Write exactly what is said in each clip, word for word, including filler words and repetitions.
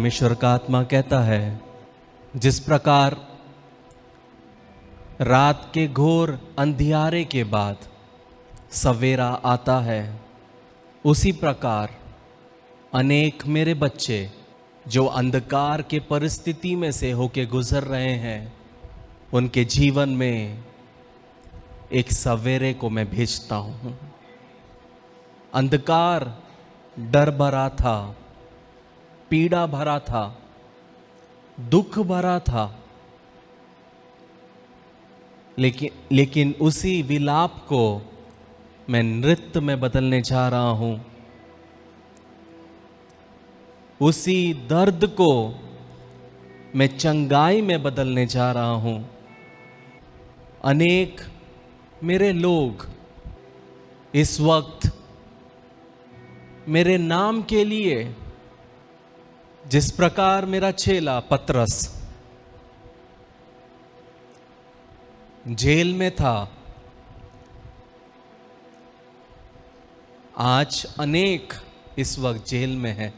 परमेश्वर का आत्मा कहता है, जिस प्रकार रात के घोर अंधियारे के बाद सवेरा आता है, उसी प्रकार अनेक मेरे बच्चे जो अंधकार के परिस्थिति में से होके गुजर रहे हैं, उनके जीवन में एक सवेरे को मैं भेजता हूं। अंधकार डर भरा था, पीड़ा भरा था, दुख भरा था, लेकिन लेकिन उसी विलाप को मैं नृत्य में बदलने जा रहा हूं। उसी दर्द को मैं चंगाई में बदलने जा रहा हूं। अनेक मेरे लोग इस वक्त मेरे नाम के लिए, जिस प्रकार मेरा चेला पतरस जेल में था, आज अनेक इस वक्त जेल में हैं।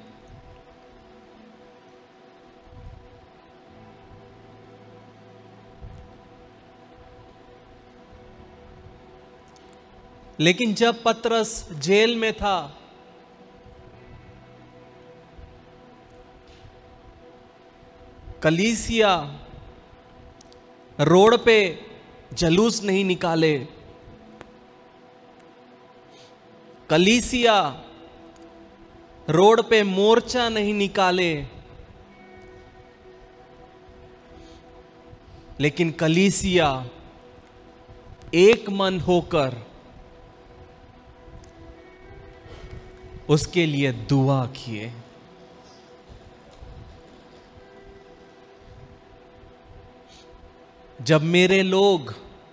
लेकिन जब पतरस जेल में था, कलीसिया रोड पे जलूस नहीं निकाले, कलीसिया रोड पे मोर्चा नहीं निकाले, लेकिन कलीसिया एक मन होकर उसके लिए दुआ किए। जब मेरे लोग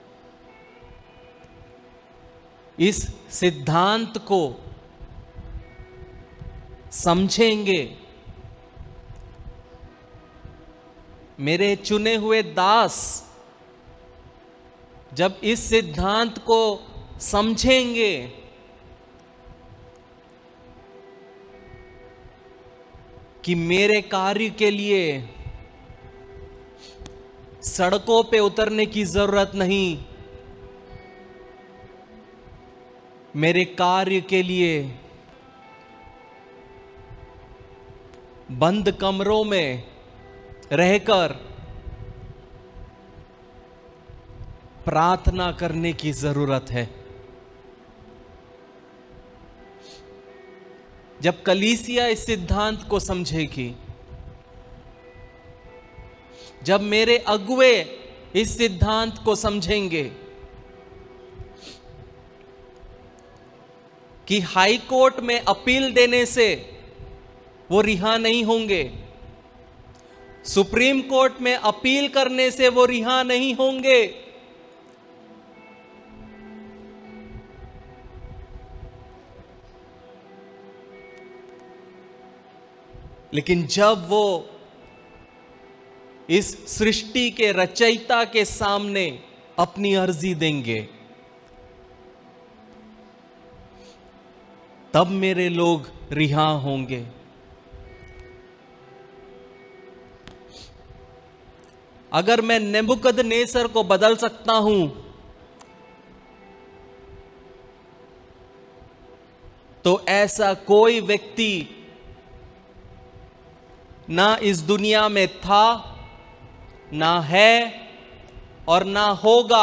इस सिद्धांत को समझेंगे, मेरे चुने हुए दास जब इस सिद्धांत को समझेंगे, कि मेरे कार्य के लिए सड़कों पे उतरने की जरूरत नहीं, मेरे कार्य के लिए बंद कमरों में रहकर प्रार्थना करने की जरूरत है। जब कलीसिया इस सिद्धांत को समझेगी, जब मेरे अगुवे इस सिद्धांत को समझेंगे कि हाई कोर्ट में अपील देने से वो रिहा नहीं होंगे, सुप्रीम कोर्ट में अपील करने से वो रिहा नहीं होंगे, लेकिन जब वो इस सृष्टि के रचयिता के सामने अपनी अर्जी देंगे, तब मेरे लोग रिहा होंगे। अगर मैं नेबुकदनेस्सर को बदल सकता हूं, तो ऐसा कोई व्यक्ति ना इस दुनिया में था, ना है और ना होगा,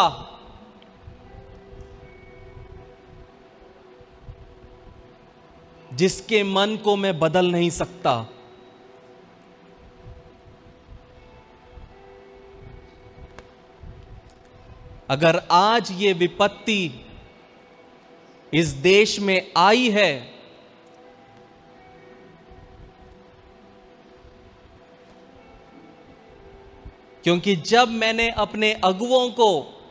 जिसके मन को मैं बदल नहीं सकता। अगर आज ये विपत्ति इस देश में आई है, क्योंकि जब मैंने अपने अगुवों को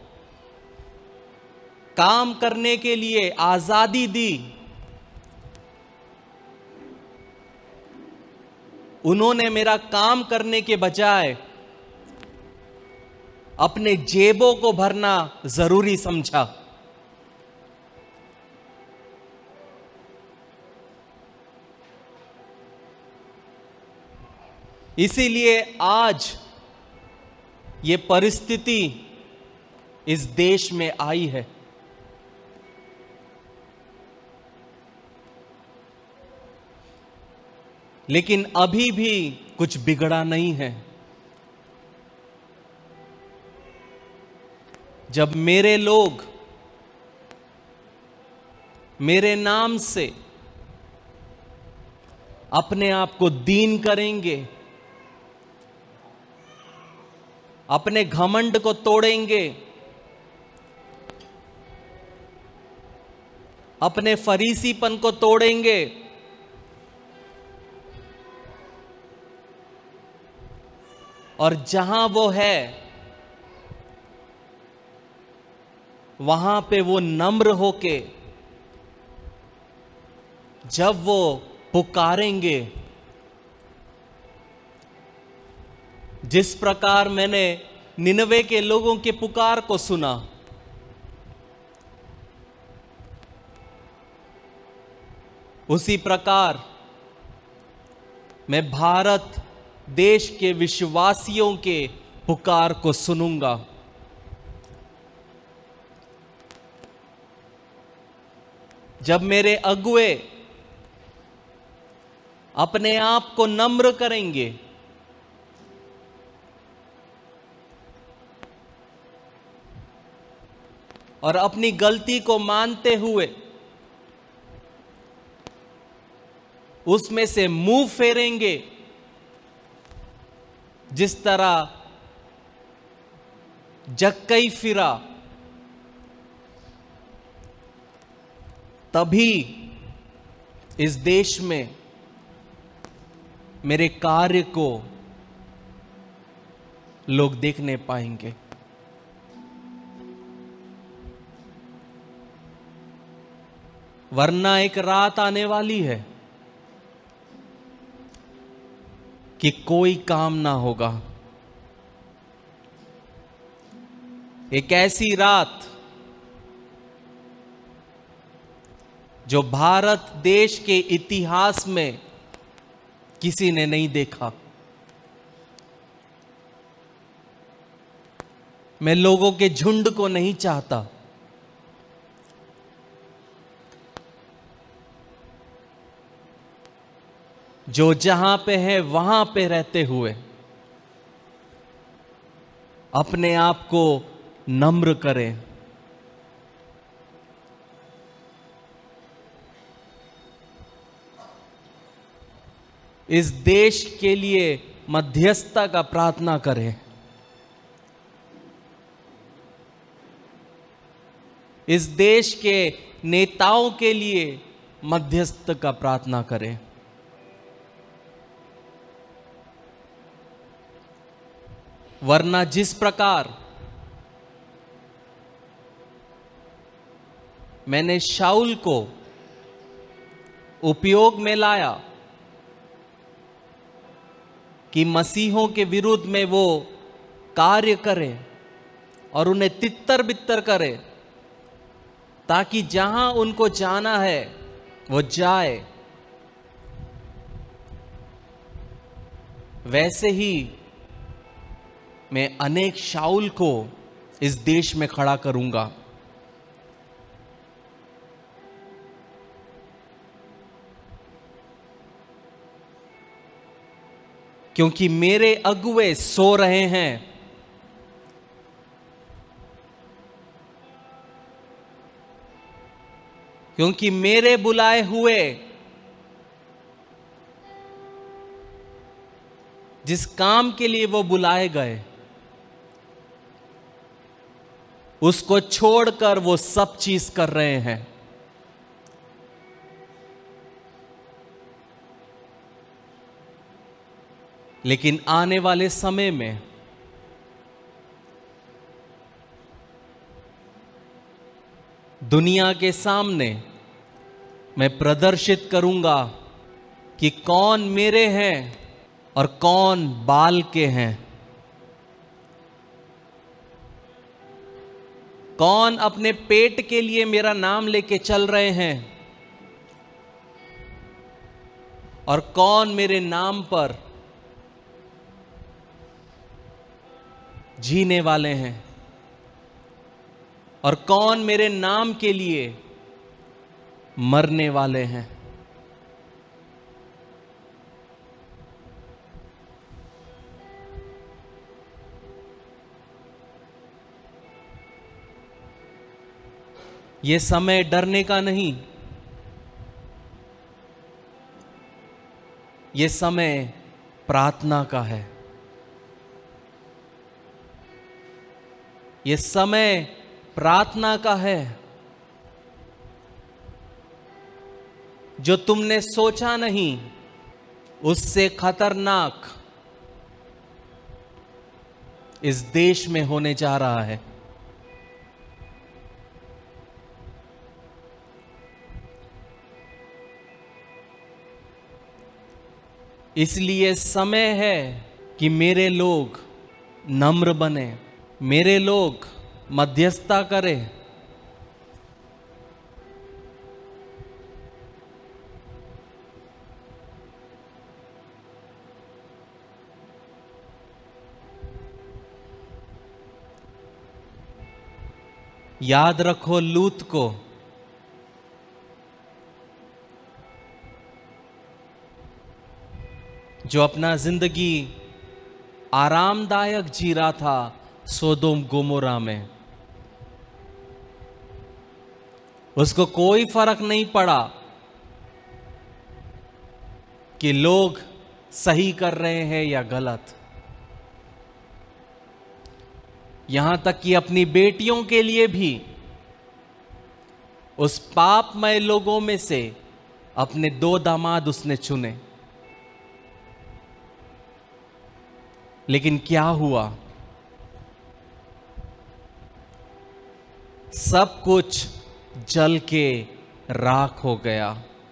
काम करने के लिए आजादी दी, उन्होंने मेरा काम करने के बजाय अपने जेबों को भरना जरूरी समझा। इसीलिए आज ये परिस्थिति इस देश में आई है। लेकिन अभी भी कुछ बिगड़ा नहीं है। जब मेरे लोग मेरे नाम से अपने आप को दीन करेंगे, अपने घमंड को तोड़ेंगे, अपने फरीसीपन को तोड़ेंगे, और जहां वो है वहां पे वो नम्र होके जब वो पुकारेंगे, जिस प्रकार मैंने निनवे के लोगों के पुकार को सुना, उसी प्रकार मैं भारत देश के विश्वासियों के पुकार को सुनूंगा। जब मेरे अगुए अपने आप को नम्र करेंगे, और अपनी गलती को मानते हुए उसमें से मुंह फेरेंगे, जिस तरह जक्कई फिरा, तभी इस देश में मेरे कार्य को लोग देखने पाएंगे। वरना एक रात आने वाली है कि कोई काम ना होगा। एक ऐसी रात जो भारत देश के इतिहास में किसी ने नहीं देखा। मैं लोगों के झुंड को नहीं चाहता, जो जहां पे है वहां पे रहते हुए अपने आप को नम्र करें। इस देश के लिए मध्यस्थता का प्रार्थना करें। इस देश के नेताओं के लिए मध्यस्थ का प्रार्थना करें। वरना जिस प्रकार मैंने शाऊल को उपयोग में लाया कि मसीहों के विरुद्ध में वो कार्य करे और उन्हें तितर बितर करे, ताकि जहां उनको जाना है वो जाए, वैसे ही मैं अनेक शाऊल को इस देश में खड़ा करूंगा। क्योंकि मेरे अगुए सो रहे हैं, क्योंकि मेरे बुलाए हुए जिस काम के लिए वो बुलाए गए, उसको छोड़कर वो सब चीज कर रहे हैं। लेकिन आने वाले समय में दुनिया के सामने मैं प्रदर्शित करूंगा कि कौन मेरे हैं और कौन बाल के हैं, कौन अपने पेट के लिए मेरा नाम लेके चल रहे हैं और कौन मेरे नाम पर जीने वाले हैं और कौन मेरे नाम के लिए मरने वाले हैं। ये समय डरने का नहीं, ये समय प्रार्थना का है। ये समय प्रार्थना का है। जो तुमने सोचा नहीं उससे खतरनाक इस देश में होने जा रहा है। इसलिए समय है कि मेरे लोग नम्र बने, मेरे लोग मध्यस्थता करें। याद रखो लूत को। जो अपना जिंदगी आरामदायक जी रहा था सोदोम गोमोरा में, उसको कोई फर्क नहीं पड़ा कि लोग सही कर रहे हैं या गलत। यहां तक कि अपनी बेटियों के लिए भी उस पापमय लोगों में से अपने दो दामाद उसने चुने। लेकिन क्या हुआ? सब कुछ जल के राख हो गया।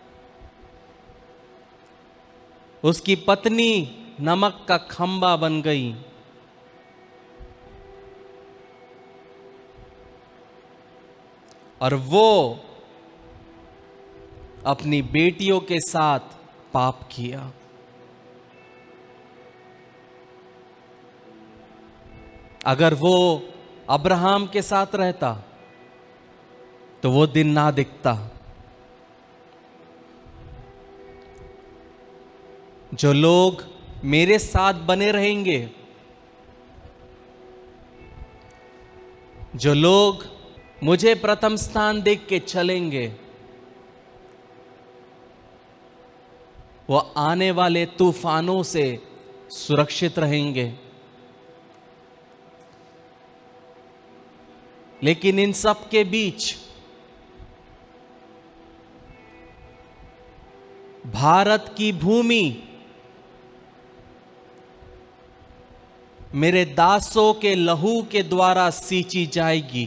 उसकी पत्नी नमक का खंबा बन गई। और वो अपनी बेटियों के साथ पाप किया। अगर वो अब्राहम के साथ रहता तो वो दिन ना दिखता। जो लोग मेरे साथ बने रहेंगे, जो लोग मुझे प्रथम स्थान देख के चलेंगे, वो आने वाले तूफानों से सुरक्षित रहेंगे। लेकिन इन सब के बीच भारत की भूमि मेरे दासों के लहू के द्वारा सींची जाएगी।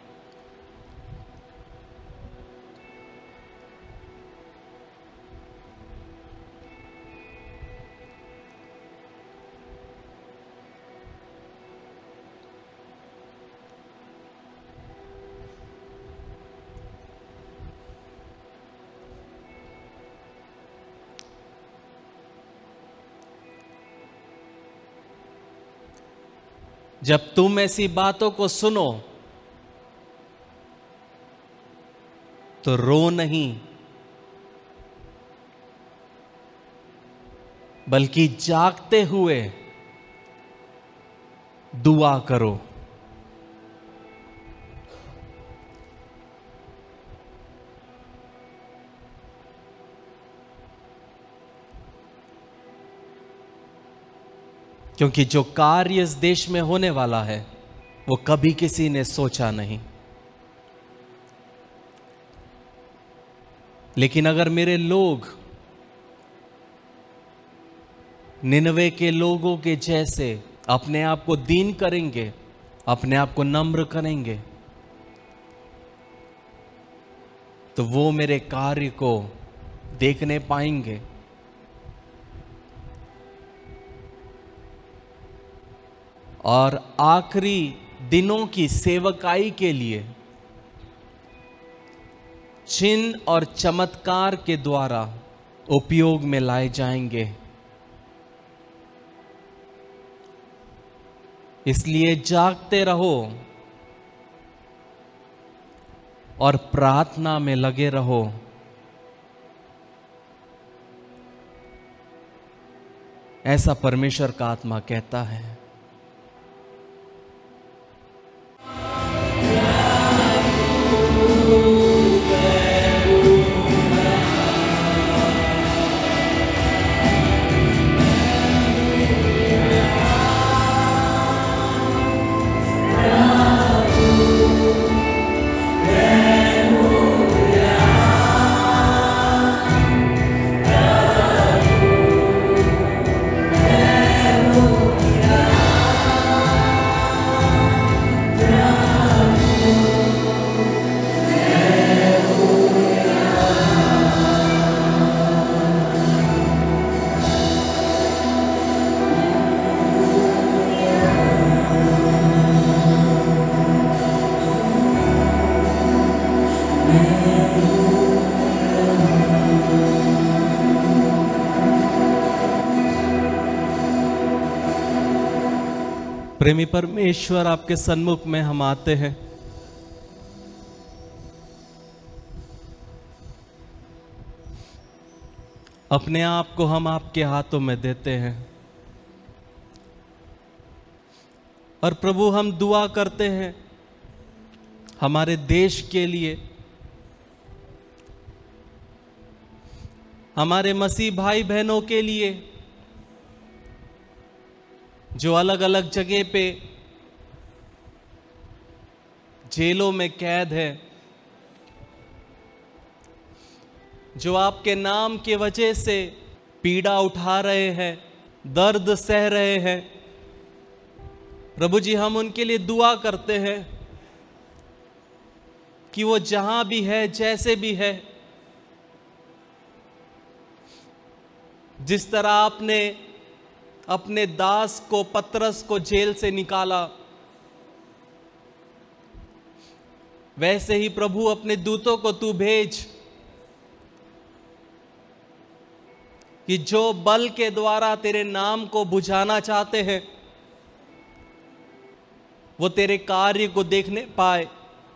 जब तुम ऐसी बातों को सुनो तो रो नहीं, बल्कि जागते हुए दुआ करो। क्योंकि जो कार्य इस देश में होने वाला है वो कभी किसी ने सोचा नहीं। लेकिन अगर मेरे लोग निनवे के लोगों के जैसे अपने आप को दीन करेंगे, अपने आप को नम्र करेंगे, तो वो मेरे कार्य को देखने पाएंगे। और आखिरी दिनों की सेवकाई के लिए चिन्ह और चमत्कार के द्वारा उपयोग में लाए जाएंगे। इसलिए जागते रहो और प्रार्थना में लगे रहो। ऐसा परमेश्वर का आत्मा कहता है। प्रेमी परमेश्वर, आपके सन्मुख में हम आते हैं। अपने आप को हम आपके हाथों में देते हैं और प्रभु हम दुआ करते हैं हमारे देश के लिए, हमारे मसीह भाई बहनों के लिए जो अलग अलग जगह पे जेलों में कैद है, जो आपके नाम के वजह से पीड़ा उठा रहे हैं, दर्द सह रहे हैं। प्रभु जी, हम उनके लिए दुआ करते हैं कि वो जहां भी है, जैसे भी है, जिस तरह आपने अपने दास को, पतरस को जेल से निकाला, वैसे ही प्रभु अपने दूतों को तू भेज कि जो बल के द्वारा तेरे नाम को बुझाना चाहते हैं वो तेरे कार्य को देखने पाए।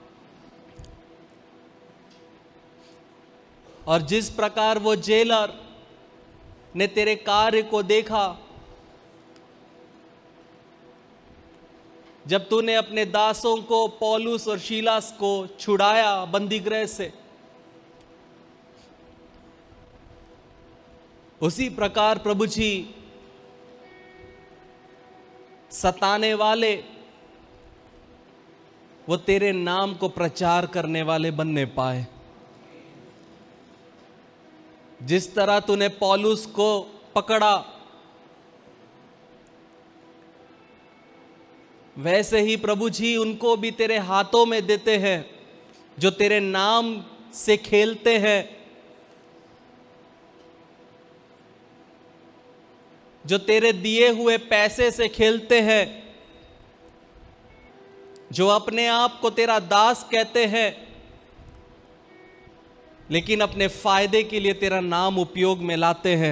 और जिस प्रकार वो जेलर ने तेरे कार्य को देखा जब तूने अपने दासों को, पौलुस और शीलास को छुड़ाया बंदीगृह से, उसी प्रकार प्रभु जी सताने वाले वो तेरे नाम को प्रचार करने वाले बनने पाए। जिस तरह तूने पौलुस को पकड़ा, वैसे ही प्रभु जी उनको भी तेरे हाथों में देते हैं जो तेरे नाम से खेलते हैं, जो तेरे दिए हुए पैसे से खेलते हैं, जो अपने आप को तेरा दास कहते हैं लेकिन अपने फायदे के लिए तेरा नाम उपयोग में लाते हैं।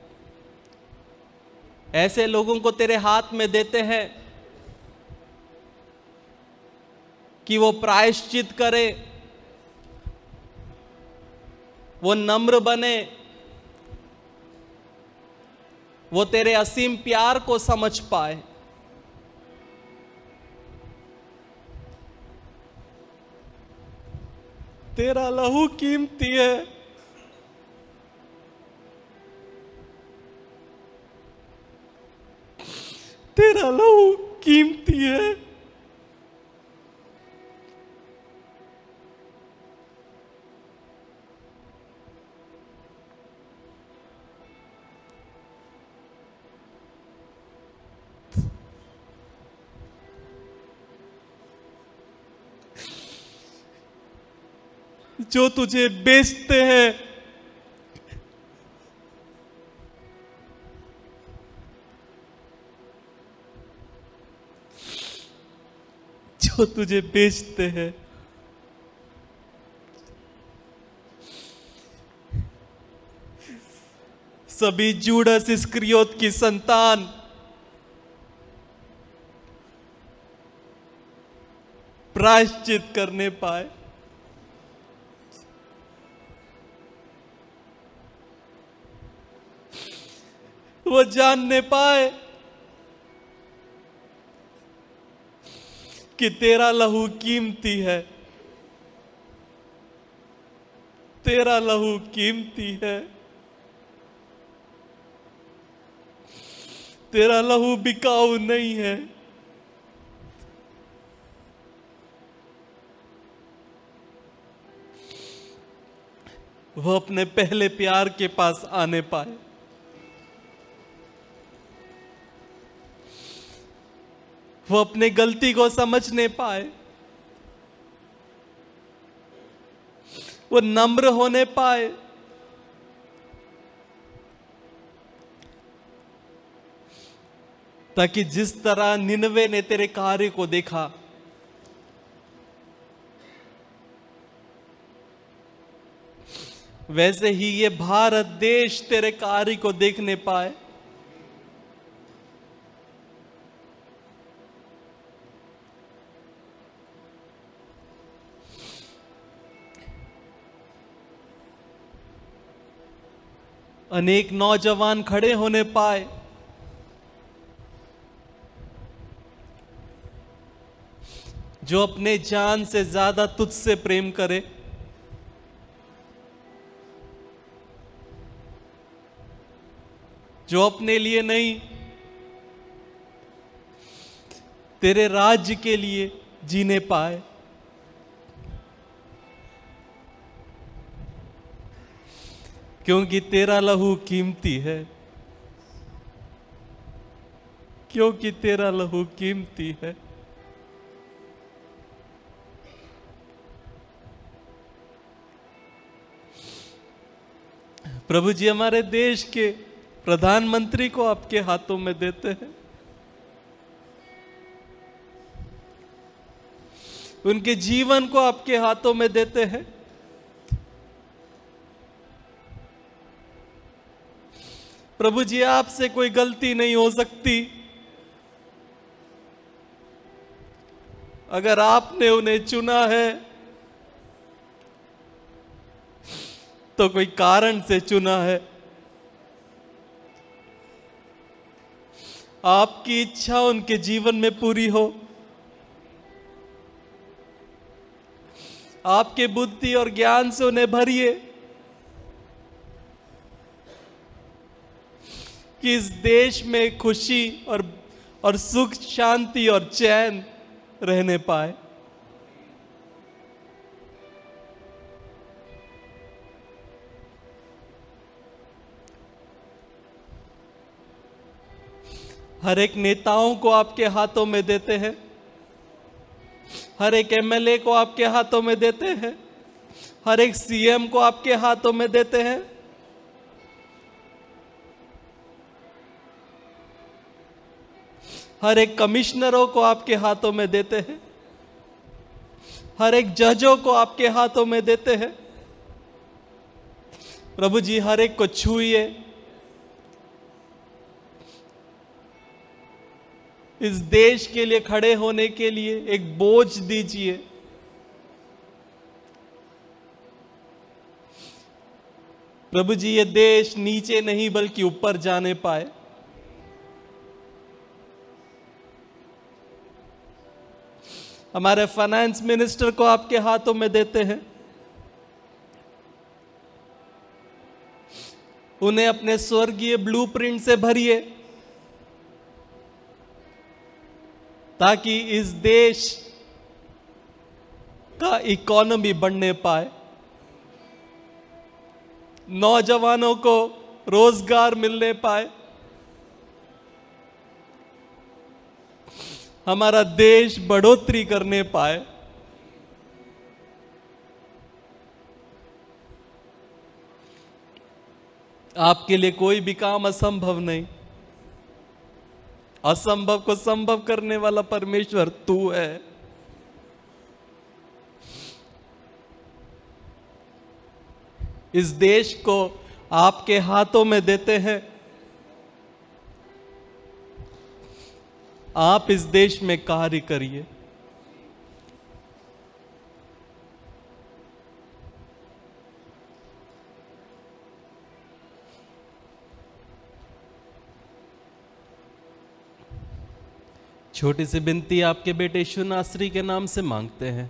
ऐसे लोगों को तेरे हाथ में देते हैं कि वो प्रायश्चित करे, वो नम्र बने, वो तेरे असीम प्यार को समझ पाए। तेरा लहू कीमती है, तेरा लहू कीमती है। जो तुझे बेचते हैं, जो तुझे बेचते हैं, सभी जूडस इस्करियोत की संतान प्रायश्चित करने पाए। वो जानने पाए कि तेरा लहू कीमती है, तेरा लहू कीमती है, तेरा लहू बिकाऊ नहीं है। वो अपने पहले प्यार के पास आने पाए। वो अपने गलती को समझने पाए। वो नम्र होने पाए। ताकि जिस तरह निनवे ने तेरे कार्य को देखा, वैसे ही ये भारत देश तेरे कार्य को देखने पाए। अनेक नौजवान खड़े होने पाए, जो अपने जान से ज्यादा तुझसे प्रेम करे। जो अपने लिए नहीं, तेरे राज्य के लिए जीने पाए। क्योंकि तेरा लहू कीमती है, क्योंकि तेरा लहू कीमती है। प्रभु जी, हमारे देश के प्रधानमंत्री को आपके हाथों में देते हैं। उनके जीवन को आपके हाथों में देते हैं। प्रभु जी, आपसे कोई गलती नहीं हो सकती। अगर आपने उन्हें चुना है तो कोई कारण से चुना है। आपकी इच्छा उनके जीवन में पूरी हो। आपके बुद्धि और ज्ञान से उन्हें भरिए कि इस देश में खुशी और और सुख, शांति और चैन रहने पाए। हर एक नेताओं को आपके हाथों में देते हैं। हर एक एमएलए को आपके हाथों में देते हैं। हर एक सीएम को आपके हाथों में देते हैं। हर एक कमिश्नरों को आपके हाथों में देते हैं। हर एक जजों को आपके हाथों में देते हैं। प्रभु जी, हर एक को छूइए। इस देश के लिए खड़े होने के लिए एक बोझ दीजिए। प्रभु जी, ये देश नीचे नहीं बल्कि ऊपर जाने पाए। हमारे फाइनेंस मिनिस्टर को आपके हाथों में देते हैं। उन्हें अपने स्वर्गीय ब्लूप्रिंट से भरिए, ताकि इस देश का इकोनॉमी बढ़ने पाए, नौजवानों को रोजगार मिलने पाए, हमारा देश बढ़ोतरी करने पाए। आपके लिए कोई भी काम असंभव नहीं। असंभव को संभव करने वाला परमेश्वर तू है। इस देश को आपके हाथों में देते हैं। आप इस देश में कार्य करिए। छोटी सी विनती आपके बेटे यीशु नासरी के नाम से मांगते हैं,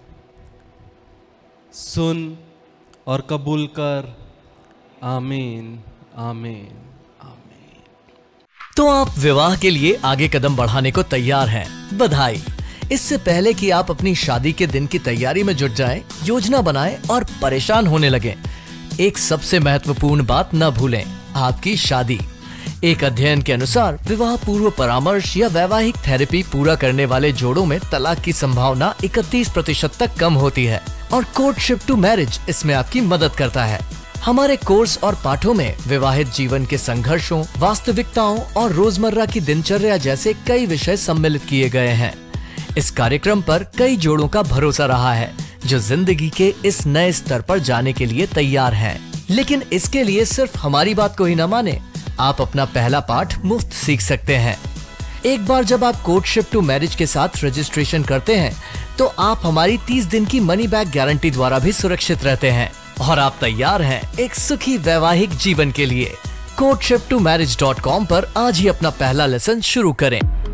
सुन और कबूल कर। आमीन आमीन आमीन। तो आप विवाह के लिए आगे कदम बढ़ाने को तैयार हैं। बधाई। इससे पहले कि आप अपनी शादी के दिन की तैयारी में जुट जाएं, योजना बनाएं और परेशान होने लगें, एक सबसे महत्वपूर्ण बात न भूलें, आपकी शादी। एक अध्ययन के अनुसार विवाह पूर्व परामर्श या वैवाहिक थेरेपी पूरा करने वाले जोड़ों में तलाक की संभावना इकतीस प्रतिशत तक कम होती है और कोर्टशिप टू मैरिज इसमें आपकी मदद करता है। हमारे कोर्स और पाठों में विवाहित जीवन के संघर्षों, वास्तविकताओं और रोजमर्रा की दिनचर्या जैसे कई विषय सम्मिलित किए गए हैं। इस कार्यक्रम पर कई जोड़ों का भरोसा रहा है जो जिंदगी के इस नए स्तर पर जाने के लिए तैयार हैं। लेकिन इसके लिए सिर्फ हमारी बात को ही न माने, आप अपना पहला पाठ मुफ्त सीख सकते हैं। एक बार जब आप कोर्टशिप टू मैरिज के साथ रजिस्ट्रेशन करते हैं तो आप हमारी तीस दिन की मनी बैक गारंटी द्वारा भी सुरक्षित रहते हैं और आप तैयार हैं एक सुखी वैवाहिक जीवन के लिए। Courtship to marriage dot com पर आज ही अपना पहला लेसन शुरू करें।